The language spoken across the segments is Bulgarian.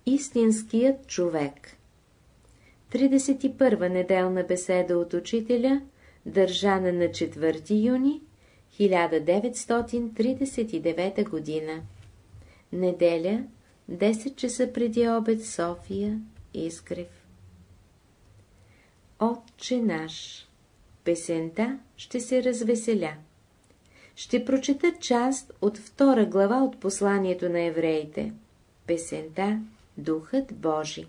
Истинският човек. 31 неделна беседа от учителя, държана на 4 юни 1939 година. Неделя, 10 часа преди обед, София, Изгрев. Отче наш. Песента ще се развеселя. Ще прочета част от 2 глава от посланието на евреите. Песента Духът Божи.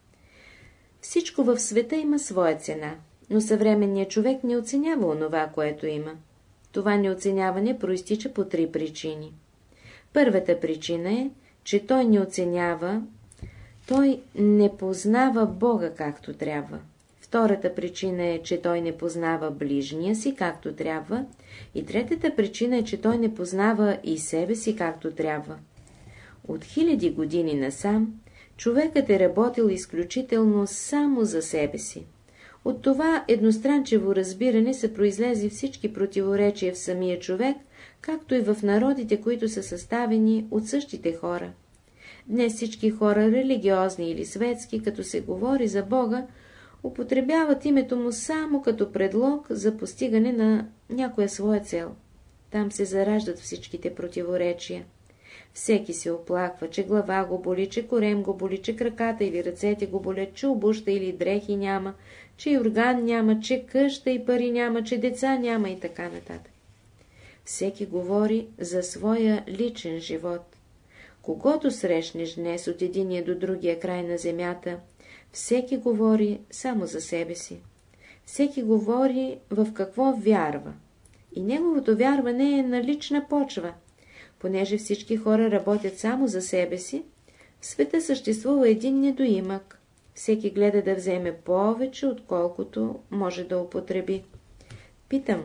Всичко в света има своя цена, но съвременният човек не оценява онова, което има. Това неоценяване проистича по 3 причини. Първата причина е, че той не оценява, той не познава Бога както трябва. Втората причина е, че той не познава ближния си както трябва. И третата причина е, че той не познава и себе си както трябва. От 1000 години насам, човекът е работил изключително само за себе си. От това едностранчево разбиране са произлезли всички противоречия в самия човек, както и в народите, които са съставени от същите хора. Днес всички хора, религиозни или светски, като се говори за Бога, употребяват името му само като предлог за постигане на някоя своя цел. Там се зараждат всичките противоречия. Всеки се оплаква, че глава го боли, че корем го боли, че краката или ръцете го болят, че обуща или дрехи няма, че юрган няма, че къща и пари няма, че деца няма и така нататък. Всеки говори за своя личен живот. Когато срещнеш днес от единия до другия край на земята, всеки говори само за себе си. Всеки говори в какво вярва. И неговото вярване е на лична почва. Понеже всички хора работят само за себе си, в света съществува един недоимък. Всеки гледа да вземе повече, отколкото може да употреби. Питам,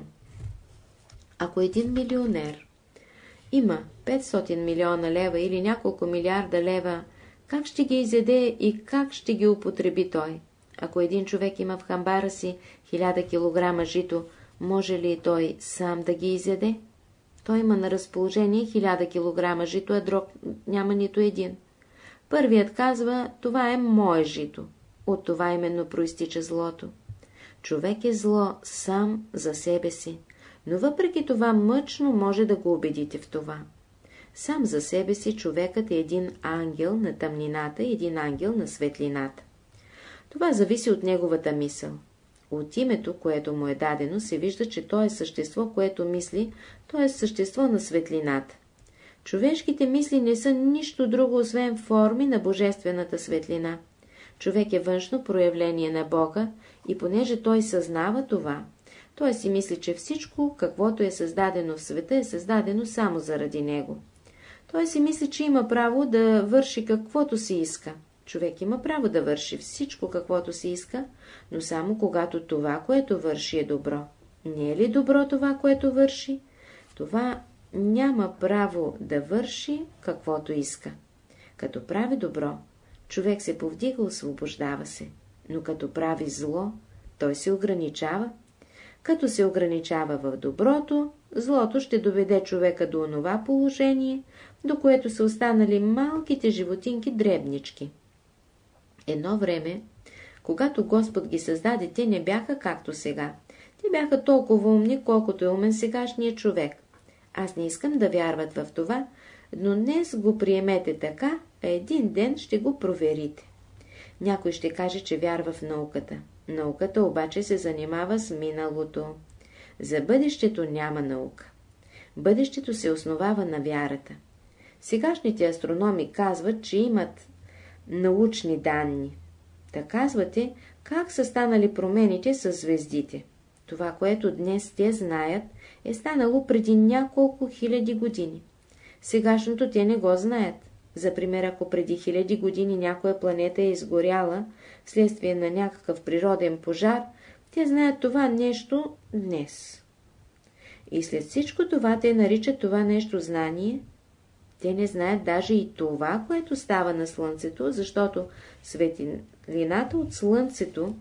ако един милионер има 500 милиона лева или няколко милиарда лева, как ще ги изяде и как ще ги употреби той? Ако един човек има в хамбара си 1000 килограма жито, може ли той сам да ги изяде? Той има на разположение 1000 килограма жито, а друг няма нито един. Първият казва, това е мое жито. От това именно проистича злото. Човек е зло сам за себе си, но въпреки това мъчно може да го убедите в това. Сам за себе си човекът е един ангел на тъмнината и един ангел на светлината. Това зависи от неговата мисъл. От името, което му е дадено, се вижда, че то е същество, което мисли, то е същество на светлината. Човешките мисли не са нищо друго, освен форми на божествената светлина. Човек е външно проявление на Бога и понеже той съзнава това, той си мисли, че всичко, каквото е създадено в света, е създадено само заради него. Той си мисли, че има право да върши каквото си иска. Човек има право да върши всичко, каквото си иска, но само когато това, което върши, е добро. Не е ли добро това, което върши? Това няма право да върши каквото иска. Като прави добро, човек се повдига, освобождава се, но като прави зло, той се ограничава. Като се ограничава в доброто, злото ще доведе човека до онова положение, до което са останали малките животинки дребнички. Едно време, когато Господ ги създаде, те не бяха както сега. Те бяха толкова умни, колкото е умен сегашният човек. Аз не искам да вярват в това, но днес го приемете така, а един ден ще го проверите. Някой ще каже, че вярва в науката. Науката обаче се занимава с миналото. За бъдещето няма наука. Бъдещето се основава на вярата. Сегашните астрономи казват, че имат научни данни. Та казвате, как са станали промените с звездите. Това, което днес те знаят, е станало преди няколко хиляди години. Сегашното те не го знаят. За пример, ако преди 1000 години някоя планета е изгоряла вследствие на някакъв природен пожар, те знаят това нещо днес. И след всичко това те наричат това нещо знание. Те не знаят даже и това, което става на Слънцето, защото светлината от Слънцето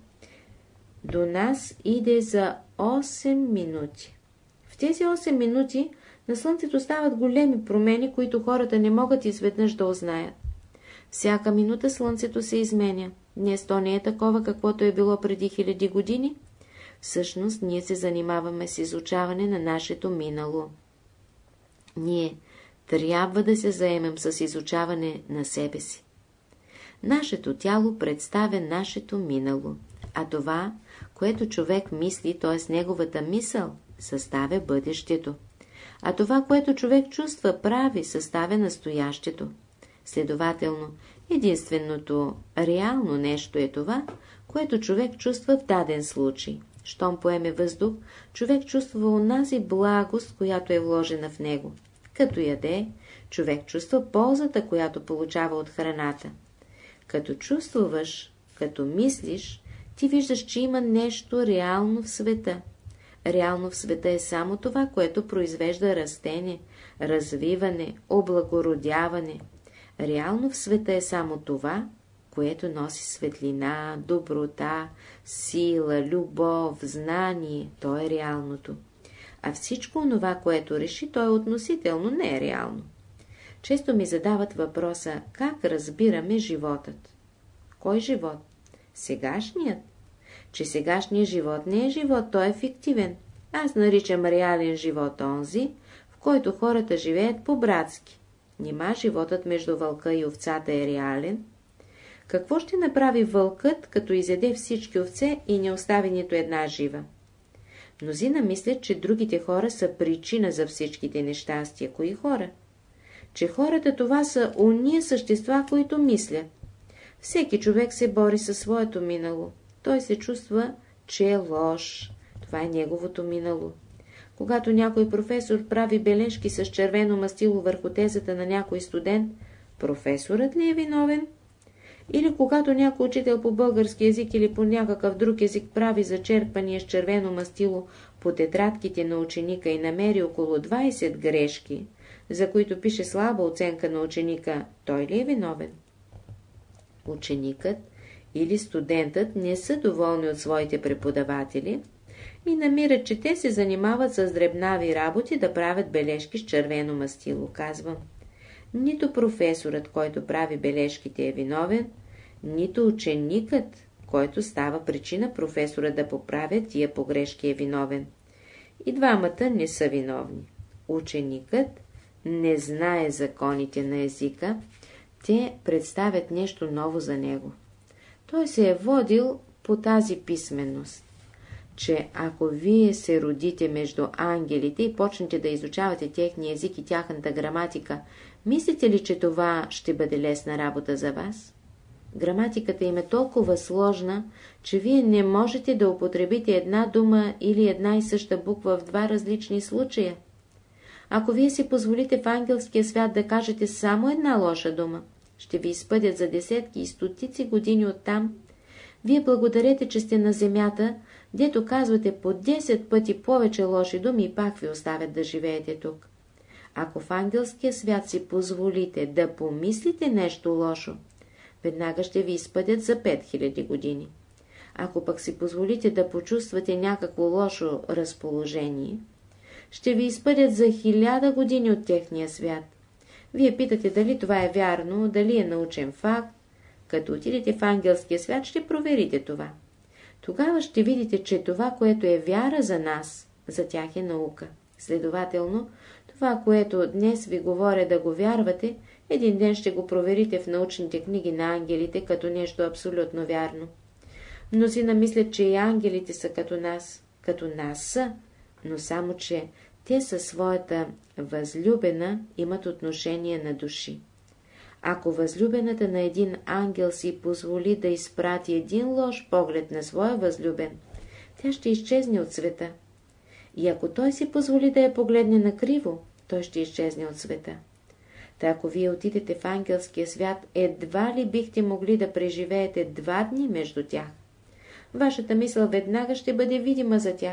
до нас иде за 8 минути. В тези 8 минути на Слънцето стават големи промени, които хората не могат изведнъж да узнаят. Всяка минута слънцето се изменя. Днес то не е такова, каквото е било преди 1000 години. Всъщност, ние се занимаваме с изучаване на нашето минало. Ние трябва да се заемем с изучаване на себе си. Нашето тяло представя нашето минало, а това, което човек мисли, т.е. неговата мисъл, съставя бъдещето. А това, което човек чувства, прави, съставя настоящето. Следователно, единственото реално нещо е това, което човек чувства в даден случай. Щом поеме въздух, човек чувства онази благост, която е вложена в него. Като яде, човек чувства ползата, която получава от храната. Като чувствуваш, като мислиш, ти виждаш, че има нещо реално в света. Реално в света е само това, което произвежда растение, развиване, облагородяване. Реално в света е само това, което носи светлина, доброта, сила, любов, знание. То е реалното. А всичко онова, което реши, то е относително, не е реално. Често ми задават въпроса, как разбираме животът. Кой живот? Сегашният. Че сегашният живот не е живот, той е фиктивен. Аз наричам реален живот онзи, в който хората живеят по-братски. Нима животът между вълка и овцата е реален? Какво ще направи вълкът, като изяде всички овце и не остави нито една жива? Мнозина мислят, че другите хора са причина за всичките нещастия. Кои хора? Че хората това са ония същества, които мислят. Всеки човек се бори със своето минало. Той се чувства, че е лош. Това е неговото минало. Когато някой професор прави бележки с червено мастило върху тезата на някой студент, професорът ли е виновен? Или когато някой учител по български език или по някакъв друг език прави зачерквания с червено мастило по тетрадките на ученика и намери около 20 грешки, за които пише слаба оценка на ученика, той ли е виновен? Ученикът или студентът не са доволни от своите преподаватели и намират, че те се занимават с дребнави работи да правят бележки с червено мастило. Казвам, нито професорът, който прави бележките, е виновен, нито ученикът, който става причина професора да поправя тия погрешки, е виновен. И двамата не са виновни. Ученикът не знае законите на езика, те представят нещо ново за него. Той се е водил по тази писменост, че ако вие се родите между ангелите и почнете да изучавате техния език и тяхната граматика, мислите ли, че това ще бъде лесна работа за вас? Граматиката им е толкова сложна, че вие не можете да употребите една дума или една и съща буква в два различни случая. Ако вие си позволите в ангелския свят да кажете само една лоша дума, ще ви изпъдят за десетки и стотици години оттам. Вие благодарете, че сте на земята, дето казвате по 10 пъти повече лоши думи и пак ви оставят да живеете тук. Ако в ангелския свят си позволите да помислите нещо лошо, веднага ще ви изпъдят за 5000 години. Ако пък си позволите да почувствате някакво лошо разположение, ще ви изпъдят за 1000 години от техния свят. Вие питате дали това е вярно, дали е научен факт. Като отидете в ангелския свят, ще проверите това. Тогава ще видите, че това, което е вяра за нас, за тях е наука. Следователно, това, което днес ви говоря да го вярвате, един ден ще го проверите в научните книги на ангелите като нещо абсолютно вярно. Мнозина мислят, че и ангелите са като нас. Като нас са, но само, че те със своята възлюбена имат отношение на души. Ако възлюбената на един ангел си позволи да изпрати един лош поглед на своя възлюбен, тя ще изчезне от света. И ако той си позволи да я погледне накриво, той ще изчезне от света. Та ако вие отидете в ангелския свят, едва ли бихте могли да преживеете 2 дни между тях. Вашата мисъл веднага ще бъде видима за тях.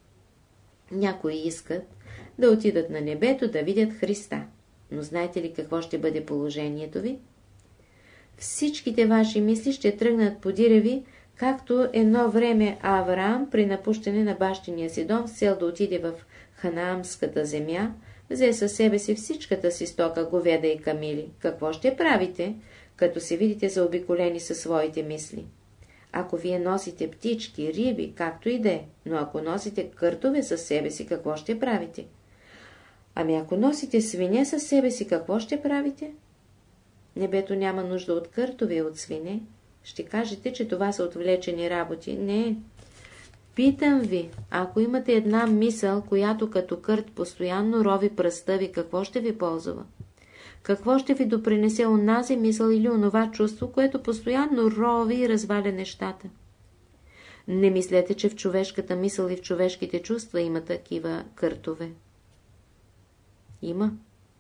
Някои искат да отидат на небето да видят Христа. Но знаете ли какво ще бъде положението ви? Всичките ваши мисли ще тръгнат подире ви, както едно време Авраам при напущане на бащиния си дом с цел да отиде в ханаамската земя, взе със себе си всичката си стока, говеда и камили. Какво ще правите, като се видите заобиколени със своите мисли. Ако вие носите птички, риби, както и да е, но ако носите къртове със себе си, какво ще правите? Ами ако носите свине със себе си, какво ще правите? Небето няма нужда от къртове и от свине. Ще кажете, че това са отвлечени работи. Не. Питам ви, ако имате една мисъл, която като кърт постоянно рови пръста ви, какво ще ви ползва? Какво ще ви допринесе онази мисъл или онова чувство, което постоянно рови и разваля нещата? Не мислете, че в човешката мисъл и в човешките чувства има такива къртове. Има.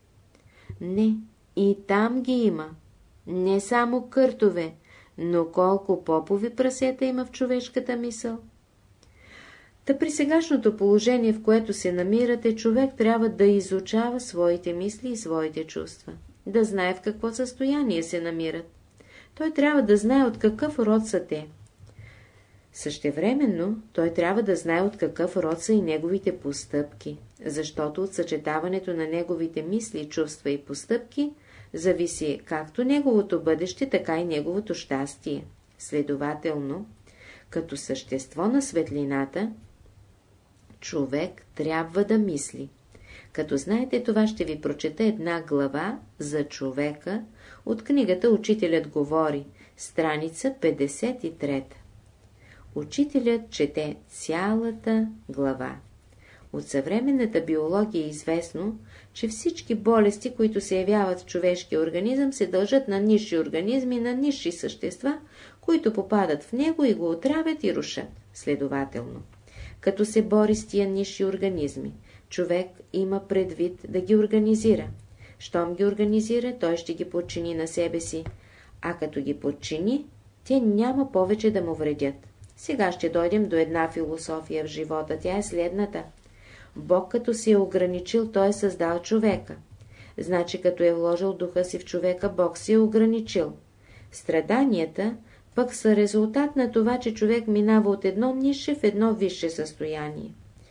Не, и там ги има. Не само къртове, но колко попови прасета има в човешката мисъл. Та при сегашното положение, в което се намирате, човек трябва да изучава своите мисли и своите чувства, да знае в какво състояние се намират. Той трябва да знае от какъв род са те. Същевременно, той трябва да знае от какъв род са и неговите постъпки, защото от съчетаването на неговите мисли, чувства и постъпки зависи както неговото бъдеще, така и неговото щастие. Следователно, като същество на светлината, човек трябва да мисли. Като знаете това, ще ви прочета една глава за човека от книгата «Учителят говори», страница 53. Учителят чете цялата глава. От съвременната биология е известно, че всички болести, които се явяват в човешкия организъм, се дължат на нисши организми, на нисши същества, които попадат в него и го отравят и рушат. Следователно, като се бори с тия нисши организми, човек има предвид да ги организира. Щом ги организира, той ще ги подчини на себе си, а като ги подчини, те няма повече да му вредят. Сега ще дойдем до една философия в живота. Тя е следната. Бог като се е ограничил, той е създал човека. Значи като е вложил духа си в човека, Бог се е ограничил. Страданията пък са резултат на това, че човек минава от едно нише в едно висше състояние.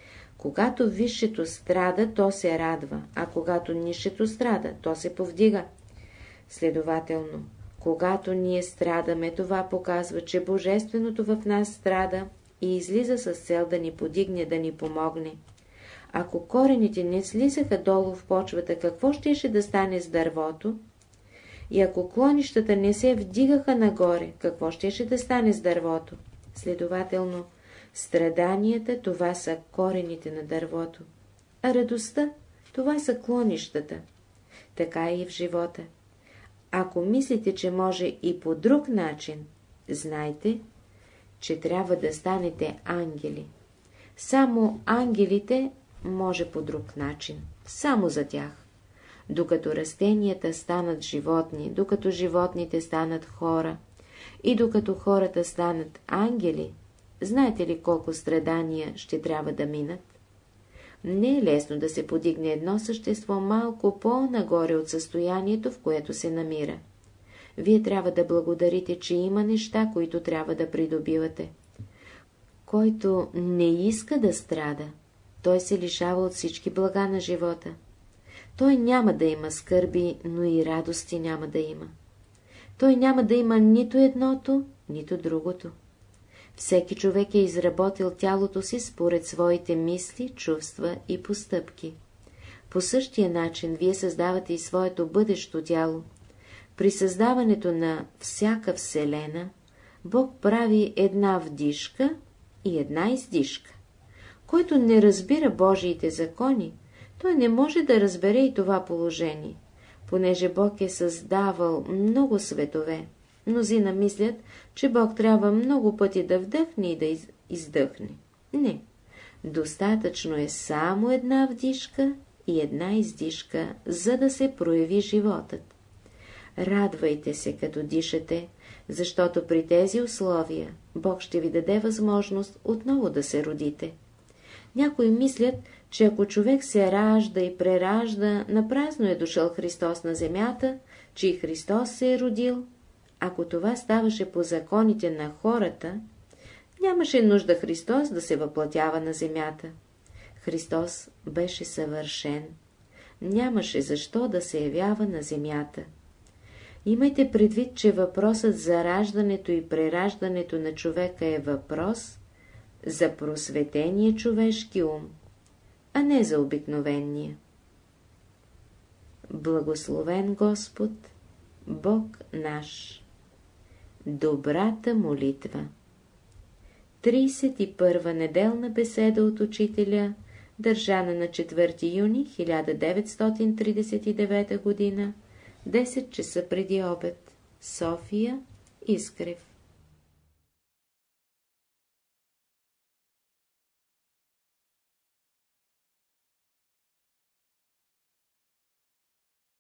Когато висшето страда, то се радва, а когато нишето страда, то се повдига. Следователно, когато ние страдаме, това показва, че Божественото в нас страда и излиза с цел да ни подигне, да ни помогне. Ако корените не слизаха долу в почвата, какво щеше да стане с дървото? И ако клонищата не се вдигаха нагоре, какво щеше да стане с дървото? Следователно, страданията, това са корените на дървото, а радостта, това са клонищата. Така е и в живота. Ако мислите, че може и по друг начин, знайте, че трябва да станете ангели. Само ангелите може по друг начин, само за тях. Докато растенията станат животни, докато животните станат хора и докато хората станат ангели, знаете ли колко страдания ще трябва да минат? Не е лесно да се подигне едно същество малко по-нагоре от състоянието, в което се намира. Вие трябва да благодарите, че има неща, които трябва да придобивате. Който не иска да страда, той се лишава от всички блага на живота. Той няма да има скърби, но и радости няма да има. Той няма да има нито едното, нито другото. Всеки човек е изработил тялото си според своите мисли, чувства и постъпки. По същия начин вие създавате и своето бъдещо тяло. При създаването на всяка вселена, Бог прави една вдишка и една издишка. Който не разбира Божиите закони, той не може да разбере и това положение, понеже Бог е създавал много светове. Мнозина мислят, че Бог трябва много пъти да вдъхне и да издъхне. Не, достатъчно е само една вдишка и една издишка, за да се прояви животът. Радвайте се, като дишате, защото при тези условия Бог ще ви даде възможност отново да се родите. Някои мислят, че ако човек се ражда и преражда, напразно е дошъл Христос на земята, че и Христос се е родил. Ако това ставаше по законите на хората, нямаше нужда Христос да се въплатява на земята. Христос беше съвършен. Нямаше защо да се явява на земята. Имайте предвид, че въпросът за раждането и прераждането на човека е въпрос за просветения човешки ум, а не за обикновения. Благословен Господ, Бог наш. Добрата молитва. 31 неделна беседа от учителя, държана на 4 юни 1939 г., 10 часа преди обед. София, Искрев.